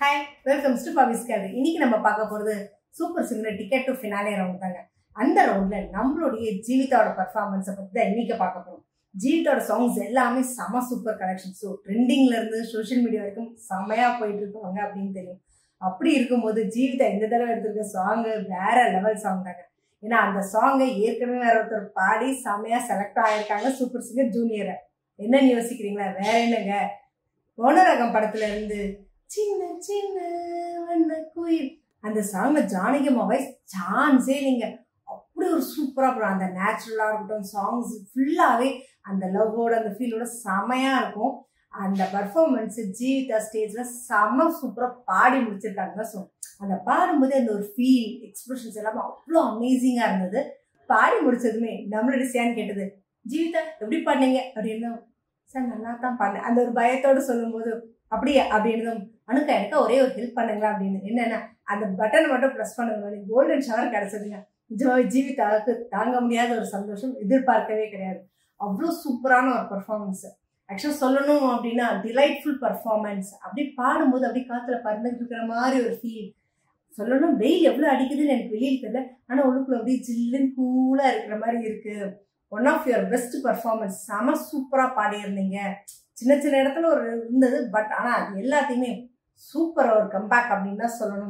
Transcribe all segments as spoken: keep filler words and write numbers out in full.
Hi, welcome to Pavi's Gallery. இன்னைக்கு நம்ம பார்க்க போறது super singer ticket to finale round தாங்க. அந்த ரவுண்ட்ல நம்மளுடைய ஜீவிதாவோட பெர்ஃபார்மன்ஸை பத்தி தான் இன்னைக்கு பார்க்க போறோம். ஜீவிதாவோட சாங்ஸ் எல்லாமே செம சூப்பர் கலெக்ஷன். ஸோ ட்ரெண்டிங்ல இருந்து சோஷியல் மீடியா வரைக்கும் செமையா போயிட்டு இருக்காங்க அப்படின்னு தெரியும். அப்படி இருக்கும்போது ஜீவிதா இந்த தடவை எடுத்திருக்க சாங் வேற லெவல் சாங் தாங்க. ஏன்னா அந்த சாங்கை ஏற்கனவே வேற ஒருத்தர் பாடி செமையா செலக்ட் ஆயிருக்காங்க சூப்பர் சிங்கர் ஜூனியரை. என்னன்னு யோசிக்கிறீங்களா? வேற என்னங்க, ஓனரகம் படத்துல இருந்து சின்ன சின்ன வண்ண குயில் அந்த சாங்ல ஜானகி அம்மா வாய்ஸ் சான்ஸே இல்லைங்க. அப்படி ஒரு சூப்பரா போடும். அந்த நேச்சுரலா இருக்கட்டும், சாங்ஸ் ஃபுல்லாவே அந்த லவ்வோட அந்த ஃபீலோட செமையா இருக்கும். அந்த பர்ஃபார்மன்ஸ் ஜீவிதா ஸ்டேஜ்ல செம சூப்பரா பாடி முடிச்சிருக்காங்க. ஸோ அந்த பாடும்போது அந்த ஒரு ஃபீல் எக்ஸ்பிரஷன்ஸ் எல்லாமே அவ்வளோ அமேசிங்கா இருந்தது. பாடி முடிச்சதுமே நம்மளோட சேன் கேட்டது, ஜீவிதா எப்படி பாடினீங்க அப்படின்னு. சார் நல்லா தான் பாடினேன் அந்த ஒரு பயத்தோடு சொல்லும் போது, அப்படியே அப்படின்னு அனுக்கா எனக்கு ஒரே ஒரு ஹெல்ப் பண்ணுங்களா அப்படின்னு. என்னன்னா அந்த பட்டனை மட்டும் ப்ரெஸ் பண்ணுங்க, கோல்டன் ஷவர் கிடைச்சதுங்க. நிஜமாவே ஜீவிதாவுக்கு தாங்க முடியாத ஒரு சந்தோஷம், எதிர்பார்க்கவே கிடையாது. அவ்வளோ சூப்பரான ஒரு பர்ஃபார்மன்ஸ். ஆக்சுவலாக சொல்லணும் அப்படின்னா டிலைட்ஃபுல் பர்ஃபார்மன்ஸ். அப்படி பாடும்போது அப்படி காத்துல பறந்துட்டு இருக்கிற மாதிரி ஒரு ஃபீல். சொல்லணும் வெயில் எவ்வளோ அடிக்குதுன்னு எனக்கு வெளியில் தெரியல, ஆனால் உள்ளுக்குள்ள அப்படியே ஜில்லுன்னு கூலாக இருக்கிற மாதிரி இருக்கு. One of your best performance. செம சூப்பராக பாடியிருந்தீங்க. சின்ன சின்ன இடத்துல ஒரு இருந்தது, பட் ஆனால் அது எல்லாத்தையுமே சூப்பர் ஒரு கம்பேக் அப்படின்னு தான் சொல்லணும்.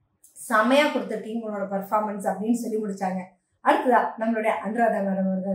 செமையா கொடுத்துருக்கீங்க உங்களோட பர்ஃபார்மன்ஸ் அப்படின்னு சொல்லி முடிச்சாங்க. அடுத்ததா நம்மளுடைய அனுராதா மேடம் அவர்கள்,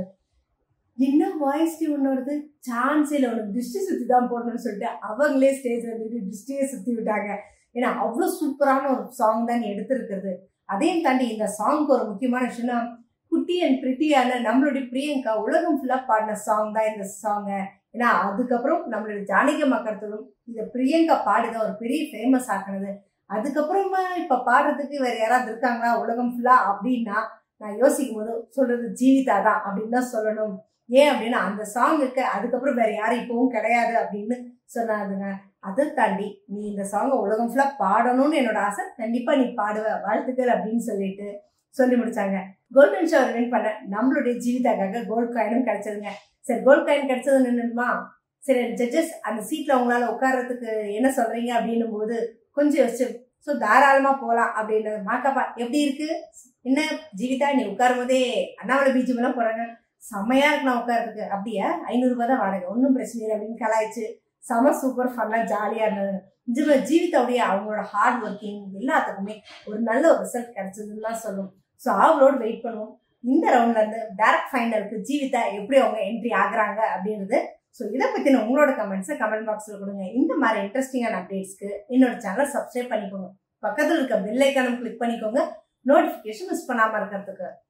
என்ன வாய்ஸ் உன்னோடது சான்ஸே இல்லை, உனக்கு திருஷ்டி சுத்தி தான் போடணும்னு சொல்லிட்டு அவங்களே ஸ்டேஜ்ல இருந்துட்டு திருஷ்டியை சுத்தி விட்டாங்க. ஏன்னா அவ்வளோ சூப்பரான ஒரு சாங் தான் எடுத்திருக்கிறது. அதையும் தாண்டி இந்த சாங்க்கு ஒரு முக்கியமான விஷயம்னா, குட்டி அண்ட் பிரிட்டியான நம்மளுடைய பிரியங்கா உலகம் ஃபுல்லா பாடின சாங் தான் இந்த சாங். ஏன்னா அதுக்கப்புறம் நம்மளுடைய ஜானகி மக்களும் இந்த பிரியங்கா பாடிதான் ஒரு பெரிய ஃபேமஸ் ஆக்குனது. அதுக்கப்புறமா இப்ப பாடுறதுக்கு வேற யாராவது இருக்காங்களா உலகம் ஃபுல்லா அப்படின்னா நான் யோசிக்கும் போது சொல்றது ஜீவிதா தான் அப்படின்னு தான் சொல்லணும். ஏன் அப்படின்னா அந்த சாங்குக்கு அதுக்கப்புறம் வேற யாரும் இப்பவும் கிடையாது அப்படின்னு சொன்னாதுங்க. அதை தாண்டி நீ இந்த சாங்கை உலகம் ஃபுல்லா பாடணும்னு என்னோட ஆசை, கண்டிப்பா நீ பாடுவ, வாழ்த்துக்கள் அப்படின்னு சொல்லிட்டு சொல்லி முடிச்சாங்க. கோல்டன் ஷவர் வின் பண்ண நம்மளுடைய ஜீவிதாக்காக கோல்ட் காயினும் கிடைச்சதுங்க. சரி, கோல்ட் காயின் கிடைச்சது நின்றுமா, சரி ஜட்ஜஸ் அந்த சீட்ல உங்களால உட்கார்றதுக்கு என்ன சொல்றீங்க அப்படின்னும் போது கொஞ்சம் யோசிச்சு, ஸோ தாராளமா போகலாம் அப்படின்னு. மாக்காப்பா எப்படி இருக்கு, என்ன ஜீவிதா நீ உட்காரும் போதே அண்ணாமலை பீச்சும் எல்லாம் போறாங்க, செம்மையா இருக்கு நான் உட்கார்றதுக்கு, அப்படியே ஐநூறு ரூபாய் தான் வாடகை, ஒன்றும் பிரச்சனை இல்லை அப்படின்னு கலாய்ச்சு செம சூப்பர் ஃபன்னா ஜாலியா இருந்தது. நிஜமா ஜீவிதாவுடைய அவங்களோட ஹார்ட் ஒர்க்கிங் எல்லாத்துக்குமே ஒரு நல்ல ஒரு ரிசல்ட் கிடைச்சதுன்னு தான் சொல்லும். ஸோ அவங்களோட வெயிட் பண்ணுவோம். இந்த ரவுண்ட்ல இருந்து டைரக்ட் ஃபைனலுக்கு ஜீவிதா எப்படி அவங்க என்ட்ரி ஆகுறாங்க அப்படின்றது. ஸோ இதை பத்தின உங்களோட கமெண்ட்ஸை கமெண்ட் பாக்ஸ்ல கொடுங்க. இந்த மாதிரி இன்ட்ரெஸ்டிங்கான அப்டேட்ஸ்க்கு என்னோட சேனலை சப்ஸ்கிரைப் பண்ணிக்கோங்க. பக்கத்தில் இருக்க பெல் ஐக்கானும் கிளிக் பண்ணிக்கோங்க, நோட்டிஃபிகேஷன் மிஸ் பண்ணாம இருக்கிறதுக்கு.